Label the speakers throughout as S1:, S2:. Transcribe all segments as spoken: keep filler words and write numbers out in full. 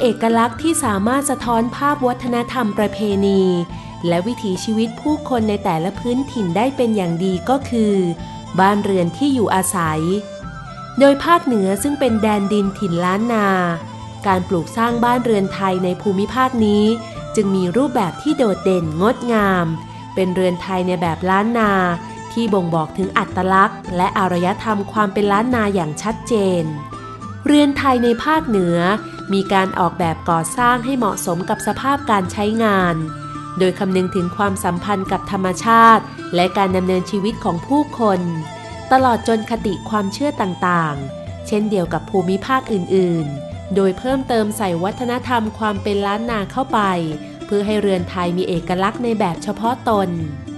S1: อกลักษณ์ที่สามารถสะท้อนภาพวัฒนธรรมประเพณีและวิถีชีวิตผู้คนในแต่ละพื้นถิ่นได้เป็นอย่างดีก็คือบ้านเรือนที่อยู่อาศัยโดยภาคเหนือซึ่งเป็นแดนดินถิ่นล้านนาการปลูกสร้างบ้านเรือนไทยในภูมิภาคนี้จึงมีรูปแบบที่โดดเด่นงดงามเป็นเรือนไทยในแบบล้านนาที่บ่งบอกถึงอัตลักษณ์และอารยธรรมความเป็นล้านนาอย่างชัดเจนเรือนไทยในภาคเหนือมีการออกแบบก่อสร้างให้เหมาะสมกับสภาพการใช้งานโดยคำนึงถึงความสัมพันธ์กับธรรมชาติและการดำเนินชีวิตของผู้คนตลอดจนคติความเชื่อต่างๆเช่นเดียวกับภูมิภาคอื่นๆโดยเพิ่มเติมใส่วัฒนธรรมความเป็นล้านนาเข้าไปเพื่อให้เรือนไทยมีเอกลักษณ์ในแบบเฉพาะตน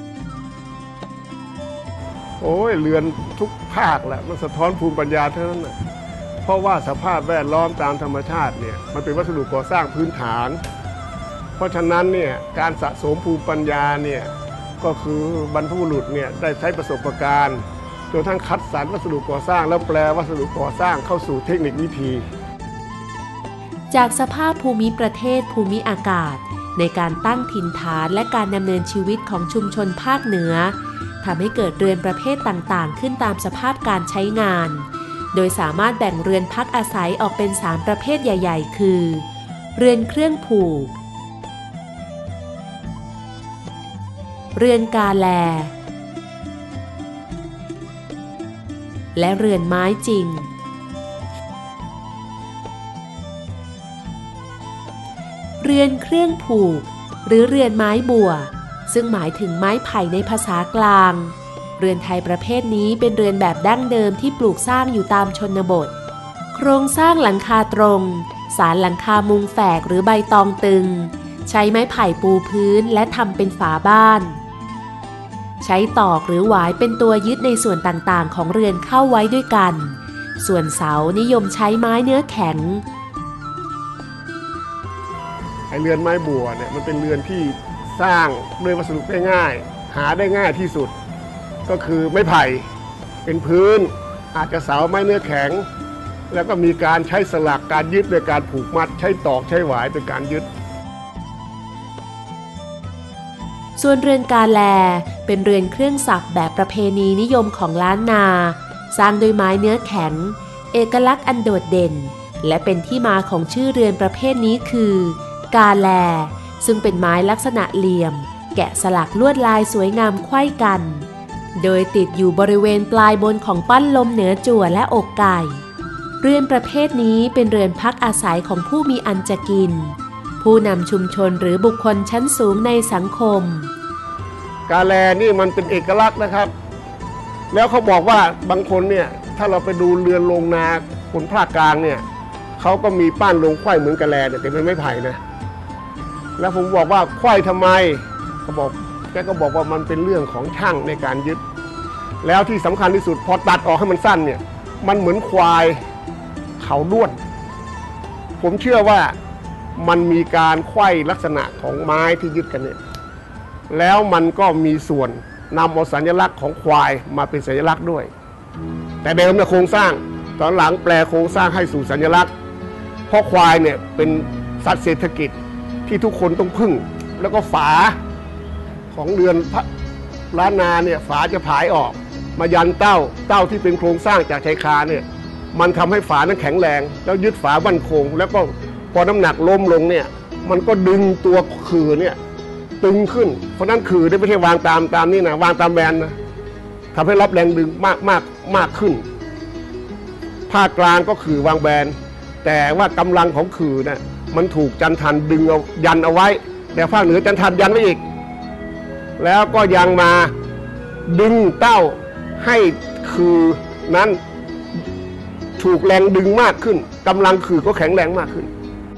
S2: โอ้ยเรือนทุกภาคแหละมันสะท้อนภูมิปัญญาเท่านั้นนะเพราะว่าสภาพแวดล้อมตามธรรมชาติเนี่ยมันเป็นวัสดุก่อสร้างพื้นฐานเพราะฉะนั้นเนี่ยการสะสมภูมิปัญญาเนี่ยก็คือบรรพบุรุษเนี่ยได้ใช้ประสบการณ์จนทั้งคัดสรรวัสดุก่อสร้างแล้วแปลวัสดุก่อสร้างเข้าสู่เทคนิควิธี
S1: จากสภาพภูมิประเทศภูมิอากาศในการตั้งถิ่นฐานและการดำเนินชีวิตของชุมชนภาคเหนือทำให้เกิดเรือนประเภทต่างๆขึ้นตามสภาพการใช้งานโดยสามารถแบ่งเรือนพักอาศัยออกเป็นสามประเภทใหญ่ๆคือเรือนเครื่องผูกเรือนกาแลและเรือนไม้จริงเรือนเครื่องผูกหรือเรือนไม้บัวซึ่งหมายถึงไม้ไผ่ในภาษากลางเรือนไทยประเภทนี้เป็นเรือนแบบดั้งเดิมที่ปลูกสร้างอยู่ตามชนบทโครงสร้างหลังคาตรงสารหลังคามุงแฝกหรือใบตองตึงใช้ไม้ไผ่ปูพื้นและทำเป็นฝาบ้านใช้ตอกหรือหวายเป็นตัวยึดในส่วนต่างๆของเรือนเข้าไว้ด้วยกันส่วนเสานิยมใช้ไม้เนื้อแข็ง
S2: ไอเรือนไม้บัวเนี่ยมันเป็นเรือนที่สร้างด้วยวัสดุง่ายๆหาได้ง่ายที่สุดก็คือไม้ไผ่เป็นพื้นอาจจะเสาไม้เนื้อแข็งแล้วก็มีการใช้สลักการยึดโดยการผูกมัดใช้ตอกใช้หวายเป็นการยึด
S1: ส่วนเรือนกาแลเป็นเรือนเครื่องสักแบบประเพณีนิยมของล้านนาสร้างโดยไม้เนื้อแข็งเอกลักษณ์อันโดดเด่นและเป็นที่มาของชื่อเรือนประเภทนี้คือกาแลซึ่งเป็นไม้ลักษณะเหลี่ยมแกะสลักลวดลายสวยงามไขว้กันโดยติดอยู่บริเวณปลายบนของปั้นลมเหนือจั่วและอกไก่เรือนประเภทนี้เป็นเรือนพักอาศัยของผู้มีอันจะกินผู้นำชุมชนหรือบุคคลชั้นสูงในสังคม
S2: กาแลนี่มันเป็นเอกลักษณ์นะครับแล้วเขาบอกว่าบางคนเนี่ยถ้าเราไปดูเรือนโรงนาคนภาคกลางเนี่ยเขาก็มีป้านลงไขว้เหมือนกาแลแต่เป็นไม้ไผ่นะแล้วผมบอกว่าไขว้ทำไมเขาบอกแกก็บอกว่ามันเป็นเรื่องของช่างในการยึดแล้วที่สำคัญที่สุดพอตัดออกให้มันสั้นเนี่ยมันเหมือนควายเขาด้วนผมเชื่อว่ามันมีการไขว้ลักษณะของไม้ที่ยึดกันเนี่ยแล้วมันก็มีส่วนนำเอาสัญลักษณ์ของควายมาเป็นสัญลักษณ์ด้วยแต่เดิมเนี่ยโครงสร้างตอนหลังแปลโครงสร้างให้สู่สัญลักษณ์เพราะควายเนี่ยเป็นสัตว์เศรษฐกิจที่ทุกคนต้องพึ่งแล้วก็ฝาของเรือนล้านนาเนี่ยฝาจะผายออกมายันเต้าเต้าที่เป็นโครงสร้างจากชายคาเนี่ยมันทำให้ฝานั้นแข็งแรงแล้วยึดฝามั่นคงแล้วก็พอน้ำหนักล้มลงเนี่ยมันก็ดึงตัวขื่อเนี่ยตึงขึ้นเพราะนั้นขื่อได้ไม่ใช่วางตามตามนี่นะวางตามแบนนะทำให้รับแรงดึงมากมากมากขึ้นภาคกลางก็ขื่อวางแบนแต่ว่ากำลังของขื่อน่ะมันถูกจันทันดึงเอายันเอาไว้แต่ภาคเหนือจันทันยันไว้อีกแล้วก็ยังมาดึงเต้าให้ขื่อนั้นถูกแรงดึงมากขึ้นกำลังขื่อก็แข็งแรงมากขึ้น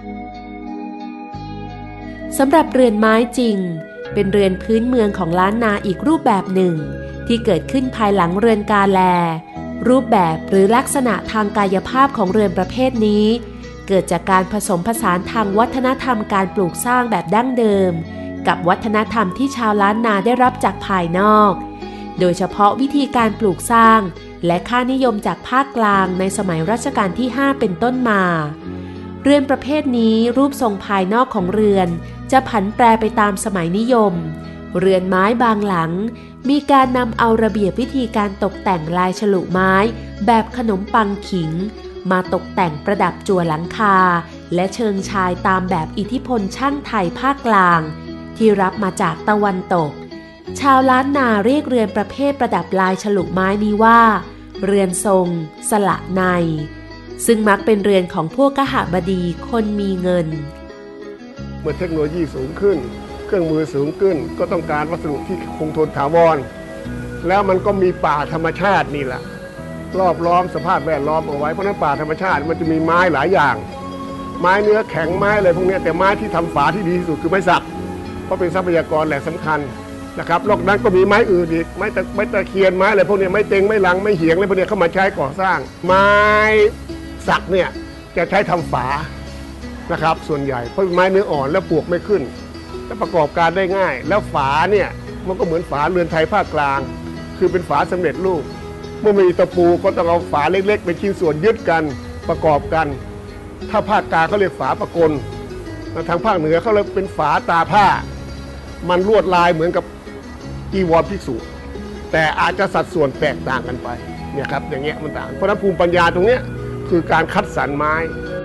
S1: สำหรับเรือนไม้จริงเป็นเรือนพื้นเมืองของล้านนาอีกรูปแบบหนึ่งที่เกิดขึ้นภายหลังเรือนกาแลรูปแบบหรือลักษณะทางกายภาพของเรือนประเภทนี้เกิดจากการผสมผสานทางวัฒนธรรมการปลูกสร้างแบบดั้งเดิมกับวัฒนธรรมที่ชาวล้านนาได้รับจากภายนอกโดยเฉพาะวิธีการปลูกสร้างและค่านิยมจากภาคกลางในสมัยรัชกาลที่ห้าเป็นต้นมาเรือนประเภทนี้รูปทรงภายนอกของเรือนจะผันแปรไปตามสมัยนิยมเรือนไม้บางหลังมีการนำเอาระเบียบวิธีการตกแต่งลายฉลุไม้แบบขนมปังขิงมาตกแต่งประดับจั่วหลังคาและเชิงชายตามแบบอิทธิพลช่างไทยภาคกลางที่รับมาจากตะวันตกชาวล้านนาเรียกเรือนประเภทประดับลายฉลุไม้นี้ว่าเรือนทรงสละในซึ่งมักเป็นเรือนของพวกกหบดีคนมีเงิน
S2: เมื่อเทคโนโลยีสูงขึ้นเครื่องมือสูงขึ้นก็ต้องการวัสดุที่คงทนถาวรแล้วมันก็มีป่าธรรมชาตินี่แหละรอบล้อมสภาพแวดล้อมเอาไว้เพราะนั้นป่าธรรมชาติมันจะมีไม้หลายอย่างไม้เนื้อแข็งไม้อะไรพวกนี้แต่ไม้ที่ทำฝาที่ดีที่สุดคือไม้สักเพราะเป็นทรัพยากรแหล่งสำคัญนะครับนอกนั้นก็มีไม้อื่นอีกไม้ตะไม้ตะเคียนไม้อะไรพวกนี้ไม้เต็งไม้หลังไม้เหียงอะไรพวกนี้เข้ามาใช้ก่อสร้างไม้สักเนี่ยจะใช้ทำฝานะครับส่วนใหญ่เพราะเป็นไม้เนื้ออ่อนแล้วปลวกไม่ขึ้นและประกอบการได้ง่ายแล้วฝาเนี่ยมันก็เหมือนฝาเรือนไทยภาคกลางคือเป็นฝาสำเร็จรูปเมื่อมีตะปูก็ต้องเอาฝาเล็กๆเป็นชิ้นส่วนยึดกันประกอบกันถ้าภาคกลางเขาเรียกฝาประกลทางภาคเหนือเขาเรียกเป็นฝาตาผ้ามันลวดลายเหมือนกับจีวรภิกษุแต่อาจจะสัดส่วนแตกต่างกันไปเนี่ยครับอย่างเงี้ยมันต่างเพราะฉะนั้นภูมิปัญญาตรงเนี้ยคือการคัดสรรไม้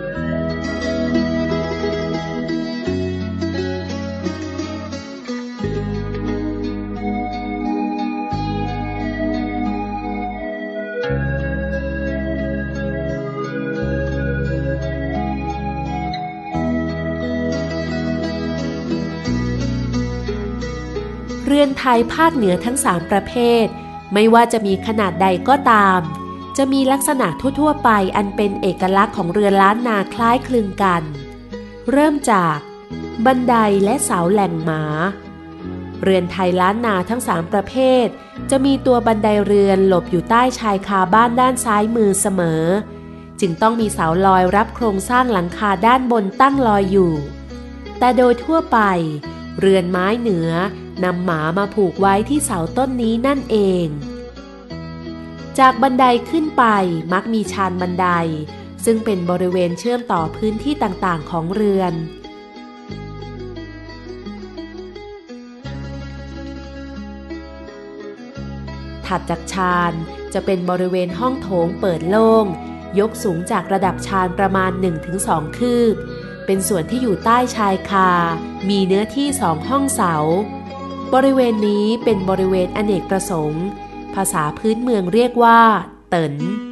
S1: เรือนไทยภาคเหนือทั้งสามประเภทไม่ว่าจะมีขนาดใดก็ตามจะมีลักษณะทั่วๆไปอันเป็นเอกลักษณ์ของเรือนล้านนาคล้ายคลึงกันเริ่มจากบันไดและเสาแหล่งหมาเรือนไทยล้านนาทั้งสามประเภทจะมีตัวบันไดเรือนหลบอยู่ใต้ชายคาบ้านด้านซ้ายมือเสมอจึงต้องมีเสาลอยรับโครงสร้างหลังคาด้านบนตั้งลอยอยู่แต่โดยทั่วไปเรือนไม้เหนือนำหมามาผูกไว้ที่เสาต้นนี้นั่นเองจากบันไดขึ้นไปมักมีชานบันไดซึ่งเป็นบริเวณเชื่อมต่อพื้นที่ต่างๆของเรือนถัดจากชานจะเป็นบริเวณห้องโถงเปิดโล่งยกสูงจากระดับชานประมาณ หนึ่งถึงสอง คืบเป็นส่วนที่อยู่ใต้ชายคามีเนื้อที่สองห้องเสาบริเวณนี้เป็นบริเวณอเนกประสงค์ภาษาพื้นเมืองเรียกว่าเติน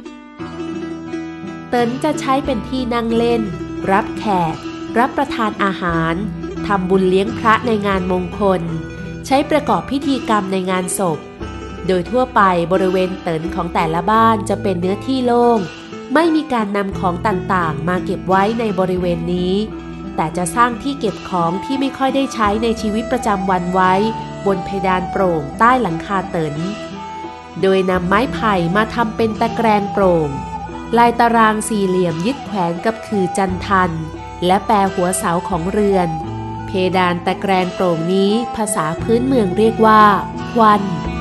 S1: เตินจะใช้เป็นที่นั่งเล่นรับแขกรับประทานอาหารทำบุญเลี้ยงพระในงานมงคลใช้ประกอบพิธีกรรมในงานศพโดยทั่วไปบริเวณเตินของแต่ละบ้านจะเป็นเนื้อที่โล่งไม่มีการนำของต่างๆมาเก็บไว้ในบริเวณนี้แต่จะสร้างที่เก็บของที่ไม่ค่อยได้ใช้ในชีวิตประจำวันไว้บนเพดานโปร่งใต้หลังคาเตินโดยนำไม้ไผ่มาทำเป็นตะแกรงโปร่งลายตารางสี่เหลี่ยมยึดแขวนกับคือจันทันและแปรหัวเสาของเรือนเพดานตะแกรงโปร่งนี้ภาษาพื้นเมืองเรียกว่าควัน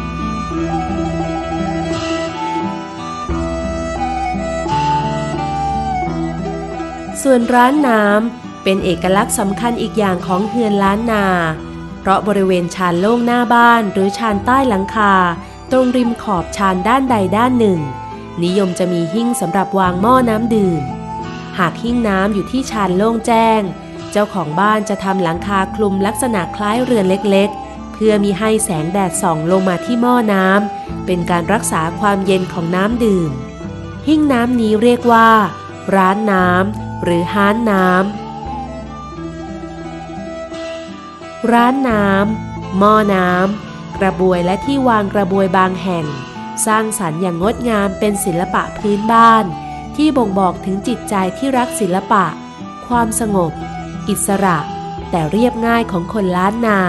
S1: ส่วนร้านน้ำเป็นเอกลักษณ์สำคัญอีกอย่างของเฮือนล้านนาเพราะบริเวณชานโล่งหน้าบ้านหรือชานใต้หลังคาตรงริมขอบชานด้านใดด้านหนึ่งนิยมจะมีหิ้งสำหรับวางหม้อน้ำดื่มหากหิ้งน้ำอยู่ที่ชานโล่งแจ้งเจ้าของบ้านจะทำหลังคาคลุมลักษณะคล้ายเรือนเล็กๆเพื่อมิให้แสงแดดส่องลงมาที่หม้อน้ำเป็นการรักษาความเย็นของน้ำดื่มหิ้งน้ำนี้เรียกว่าร้านน้ำหรือฮ้านน้ำร้านน้ำหม้อน้ำกระบวยและที่วางกระบวยบางแห่งสร้างสรรค์อย่างงดงามเป็นศิลปะพื้นบ้านที่บ่งบอกถึงจิตใจที่รักศิลปะความสงบอิสระแต่เรียบง่ายของคนล้านนา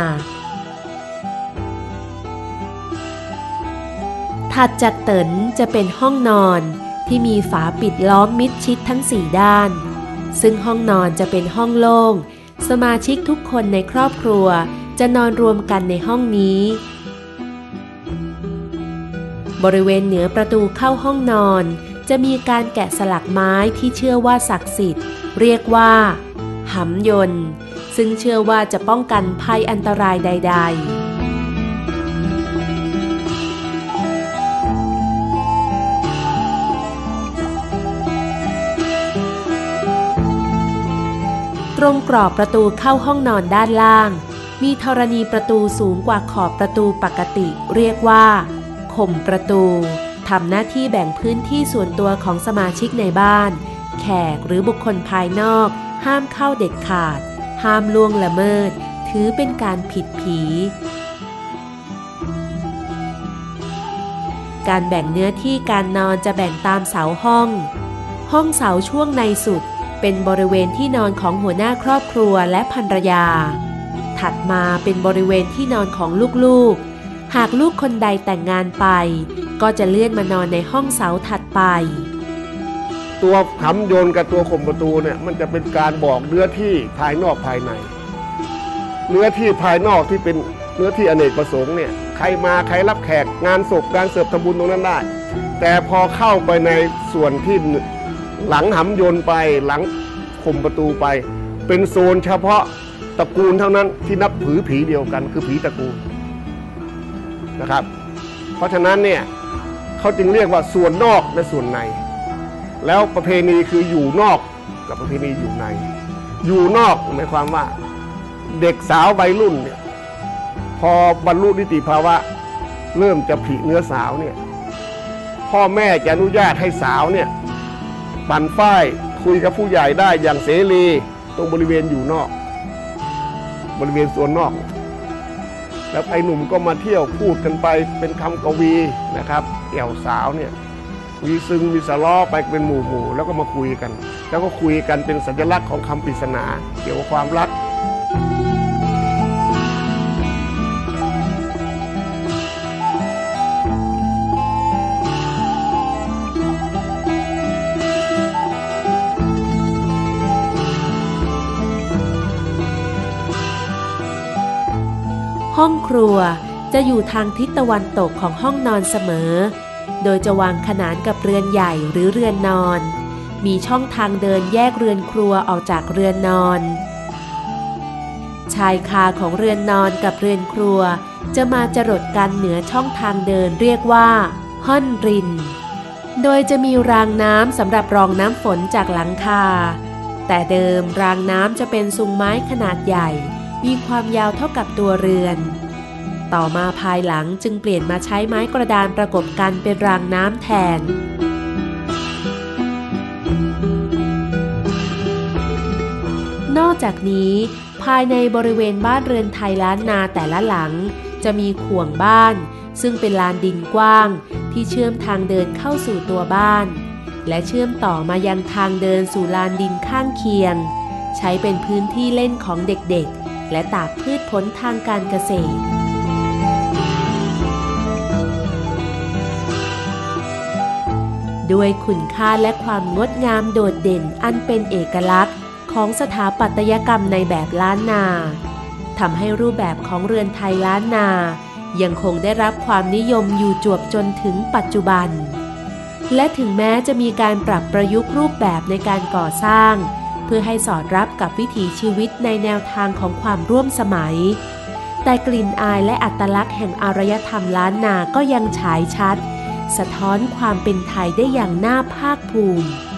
S1: ถัดจากเตินจะเป็นห้องนอนที่มีฝาปิดล้อมมิดชิดทั้งสี่ด้านซึ่งห้องนอนจะเป็นห้องโล่งสมาชิกทุกคนในครอบครัวจะนอนรวมกันในห้องนี้บริเวณเหนือประตูเข้าห้องนอนจะมีการแกะสลักไม้ที่เชื่อว่าศักดิ์สิทธิ์เรียกว่าหำยนต์ซึ่งเชื่อว่าจะป้องกันภัยอันตรายใดๆตรงกรอบประตูเข้าห้องนอนด้านล่างมีธรณีประตูสูงกว่าขอบประตูปกติเรียกว่าข่มประตูทำหน้าที่แบ่งพื้นที่ส่วนตัวของสมาชิกในบ้านแขกหรือบุคคลภายนอกห้ามเข้าเด็ดขาดห้ามล่วงละเมิดถือเป็นการผิดผีการแบ่งเนื้อที่การนอนจะแบ่งตามเสาห้องห้องเสาช่วงในสุดเป็นบริเวณที่นอนของหัวหน้าครอบครัวและภรรยาถัดมาเป็นบริเวณที่นอนของลูกๆหากลูกคนใดแต่งงานไปก็จะเลื่อนมานอนในห้องเสาถัดไป
S2: ตัวหำยนต์กับตัวข่มประตูเนี่ยมันจะเป็นการบอกเนื้อที่ภายนอกภายในเนื้อที่ภายนอกที่เป็นเนื้อที่อเนกประสงค์เนี่ยใครมาใครรับแขกงานศพการเสิร์ฟทำบุญตรงนั้นได้แต่พอเข้าไปในส่วนที่หลังหำยนต์ไปหลังข่มประตูไปเป็นโซนเฉพาะตระกูลเท่านั้นที่นับถือผีเดียวกันคือผีตระกูลนะครับเพราะฉะนั้นเนี่ยเขาจึงเรียกว่าส่วนนอกและส่วนในแล้วประเพณีคืออยู่นอกกับประเพณีอยู่ในอยู่นอกหมายความว่าเด็กสาววัยรุ่นเนี่ยพอบรรลุนิติภาวะเริ่มจะผลิเนื้อสาวเนี่ยพ่อแม่จะอนุญาตให้สาวเนี่ยปั่นฝ้ายคุยกับผู้ใหญ่ได้อย่างเสรีตรงบริเวณอยู่นอกบริเวณส่วนนอกแล้วไอ้หนุ่มก็มาเที่ยวพูดกันไปเป็นคำกวีนะครับแก่วสาวเนี่ยมีซึ้งมีสะล้อไปเป็นหมู่หมู่แล้วก็มาคุยกันแล้วก็คุยกันเป็นสัญลักษณ์ของคำปริศนาเกี่ยวกับความรัก
S1: ห้องครัวจะอยู่ทางทิศตะวันตกของห้องนอนเสมอโดยจะวางขนานกับเรือนใหญ่หรือเรือนนอนมีช่องทางเดินแยกเรือนครัวออกจากเรือนนอนชายคาของเรือนนอนกับเรือนครัวจะมาจรดกันเหนือช่องทางเดินเรียกว่าห้อนรินโดยจะมีรางน้ำสำหรับรองน้ำฝนจากหลังคาแต่เดิมรางน้ำจะเป็นซุงไม้ขนาดใหญ่มีความยาวเท่ากับตัวเรือนต่อมาภายหลังจึงเปลี่ยนมาใช้ไม้กระดานประกบกันเป็นรางน้ำแทนนอกจากนี้ภายในบริเวณบ้านเรือนไทยล้านนาแต่ละหลังจะมีข่วงบ้านซึ่งเป็นลานดินกว้างที่เชื่อมทางเดินเข้าสู่ตัวบ้านและเชื่อมต่อมายังทางเดินสู่ลานดินข้างเคียงใช้เป็นพื้นที่เล่นของเด็กๆและตากพืชผลทางการเกษตรด้วยคุณค่าและความงดงามโดดเด่นอันเป็นเอกลักษณ์ของสถาปัตยกรรมในแบบล้านนาทำให้รูปแบบของเรือนไทยล้านนายังคงได้รับความนิยมอยู่จวบจนถึงปัจจุบันและถึงแม้จะมีการปรับประยุกต์รูปแบบในการก่อสร้างเพื่อให้สอดรับกับวิถีชีวิตในแนวทางของความร่วมสมัยแต่กลิ่นอายและอัตลักษณ์แห่งอารยธรรมล้านนาก็ยังฉายชัดสะท้อนความเป็นไทยได้อย่างน่าภาคภูมิ